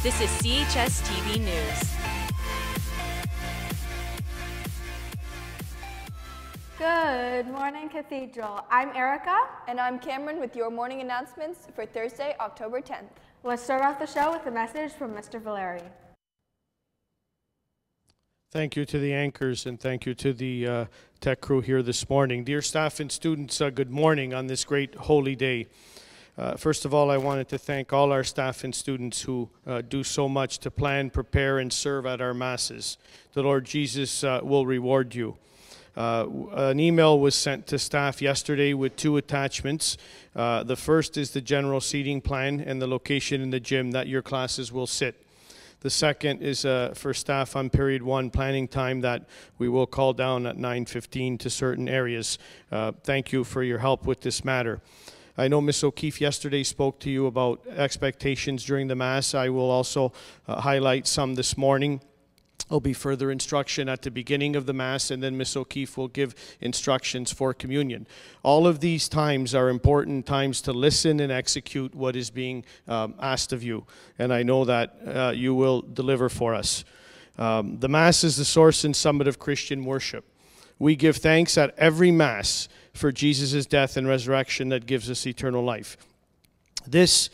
This is CHS TV News. Good morning, Cathedral. I'm Erica. And I'm Cameron with your morning announcements for Thursday, October 10th. Let's start off the show with a message from Mr. Valeri. Thank you to the anchors and thank you to the tech crew here this morning. Dear staff and students, good morning on this great holy day. First of all, I wanted to thank all our staff and students who do so much to plan, prepare, and serve at our masses. The Lord Jesus will reward you. An email was sent to staff yesterday with 2 attachments. The first is the general seating plan and the location in the gym that your classes will sit. The second is for staff on period 1 planning time that we will call down at 9:15 to certain areas. Thank you for your help with this matter. I know Ms. O'Keefe yesterday spoke to you about expectations during the Mass. I will also highlight some this morning. There'll be further instruction at the beginning of the Mass, and then Ms. O'Keefe will give instructions for communion. All of these times are important times to listen and execute what is being asked of you, and I know that you will deliver for us. The Mass is the source and summit of Christian worship. We give thanks at every Mass for Jesus' death and resurrection that gives us eternal life. This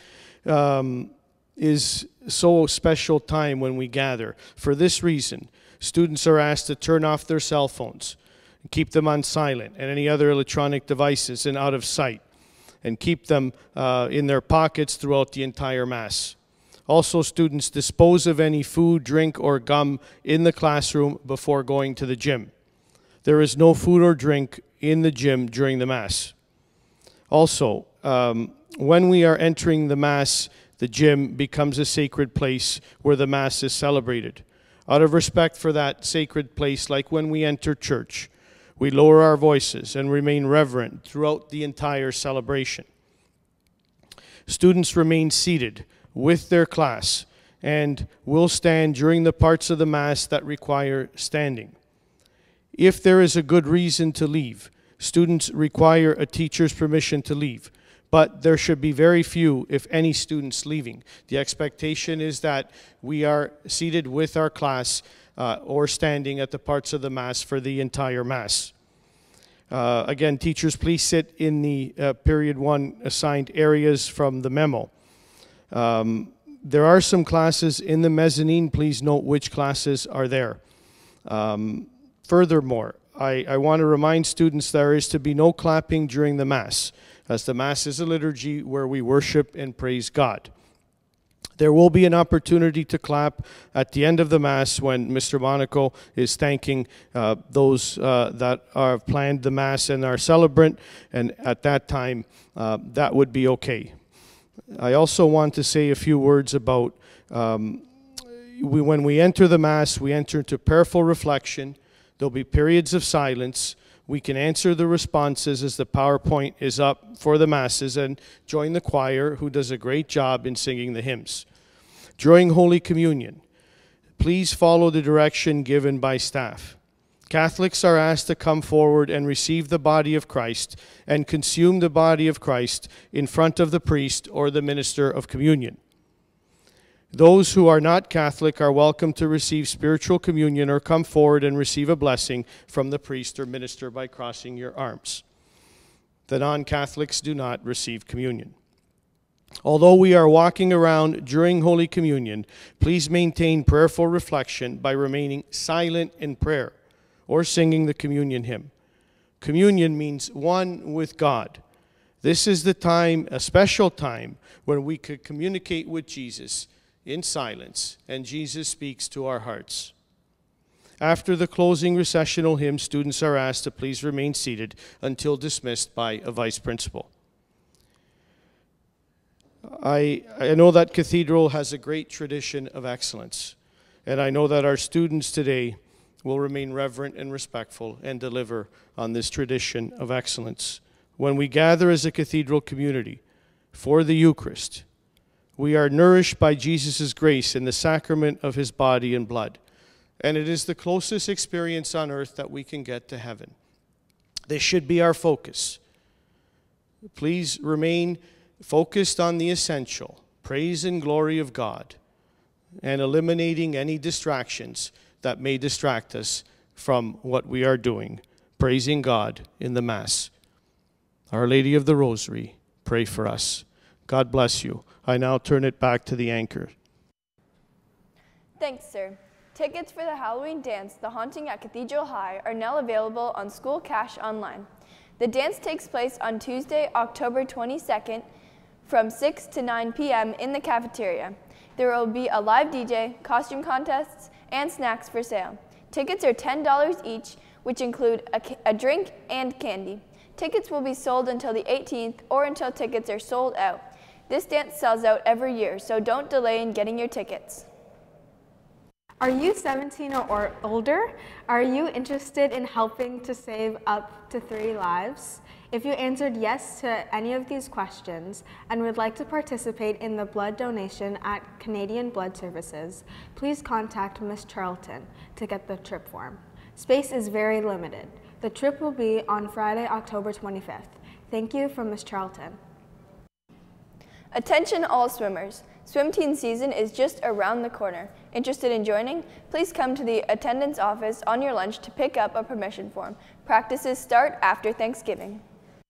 is so special time when we gather. For this reason, students are asked to turn off their cell phones, and keep them on silent, and any other electronic devices and out of sight, and keep them in their pockets throughout the entire Mass. Also, students dispose of any food, drink, or gum in the classroom before going to the gym. There is no food or drink in the gym during the Mass. Also, when we are entering the Mass, the gym becomes a sacred place where the Mass is celebrated. Out of respect for that sacred place, like when we enter church, we lower our voices and remain reverent throughout the entire celebration. Students remain seated with their class and will stand during the parts of the Mass that require standing. If there is a good reason to leave, students require a teacher's permission to leave, but there should be very few, if any, students leaving. The expectation is that we are seated with our class or standing at the parts of the Mass for the entire Mass. Again, teachers, please sit in the period 1 assigned areas from the memo. There are some classes in the mezzanine. Please note which classes are there. Furthermore, I want to remind students there is to be no clapping during the Mass, as the Mass is a liturgy where we worship and praise God. There will be an opportunity to clap at the end of the Mass when Mr. Monaco is thanking those that have planned the Mass and are celebrant, and at that time, that would be okay. I also want to say a few words about when we enter the Mass, we enter into prayerful reflection. There'll be periods of silence. We can answer the responses as the PowerPoint is up for the Masses and join the choir, who does a great job in singing the hymns. During Holy Communion, please follow the direction given by staff. Catholics are asked to come forward and receive the body of Christ and consume the body of Christ in front of the priest or the minister of communion. Those who are not Catholic are welcome to receive spiritual communion or come forward and receive a blessing from the priest or minister by crossing your arms. The non-Catholics do not receive communion. Although we are walking around during Holy Communion, please maintain prayerful reflection by remaining silent in prayer or singing the communion hymn. Communion means one with God. This is the time, a special time, when we could communicate with Jesus in silence, and Jesus speaks to our hearts. After the closing recessional hymn, students are asked to please remain seated until dismissed by a vice principal. I know that Cathedral has a great tradition of excellence, and I know that our students today will remain reverent and respectful and deliver on this tradition of excellence. When we gather as a Cathedral community for the Eucharist, we are nourished by Jesus' grace in the sacrament of his body and blood. And it is the closest experience on earth that we can get to heaven. This should be our focus. Please remain focused on the essential, praise and glory of God, and eliminating any distractions that may distract us from what we are doing, praising God in the Mass. Our Lady of the Rosary, pray for us. God bless you. I now turn it back to the anchor. Thanks, sir. Tickets for the Halloween dance, The Haunting at Cathedral High, are now available on School Cash Online. The dance takes place on Tuesday, October 22nd from 6 to 9 p.m. in the cafeteria. There will be a live DJ, costume contests, and snacks for sale. Tickets are $10 each, which include a drink and candy. Tickets will be sold until the 18th or until tickets are sold out. This dance sells out every year, so don't delay in getting your tickets. Are you 17 or older? Are you interested in helping to save up to 3 lives? If you answered yes to any of these questions and would like to participate in the blood donation at Canadian Blood Services, please contact Ms. Charlton to get the trip form. Space is very limited. The trip will be on Friday, October 25th. Thank you from Ms. Charlton. Attention all swimmers. Swim team season is just around the corner. Interested in joining? Please come to the attendance office on your lunch to pick up a permission form. Practices start after Thanksgiving.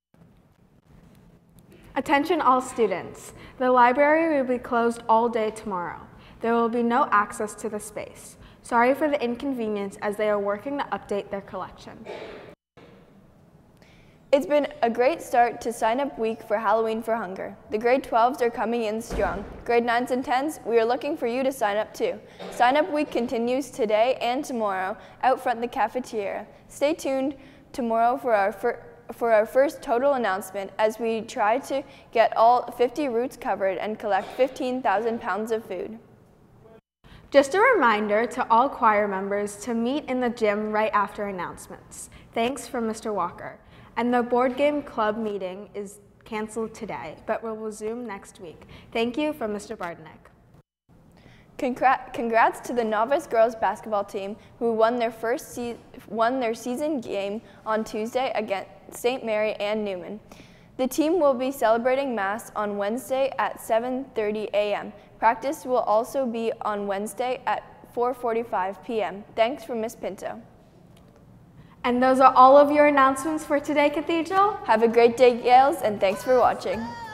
Attention all students. The library will be closed all day tomorrow. There will be no access to the space. Sorry for the inconvenience as they are working to update their collection. It's been a great start to sign-up week for Halloween for Hunger. The grade 12s are coming in strong. Grade 9s and 10s, we are looking for you to sign up too. Sign-up week continues today and tomorrow out front the cafeteria. Stay tuned tomorrow for our first total announcement as we try to get all 50 routes covered and collect 15,000 pounds of food. Just a reminder to all choir members to meet in the gym right after announcements. Thanks from Mr. Walker. And the board game club meeting is canceled today, but will resume next week. Thank you from Mr. Bardenek. Congrats to the novice girls basketball team who won their season game on Tuesday against St. Mary and Newman. The team will be celebrating Mass on Wednesday at 7:30 a.m. Practice will also be on Wednesday at 4:45 p.m. Thanks from Ms. Pinto. And those are all of your announcements for today, Cathedral. Have a great day, Gales, and thanks for watching.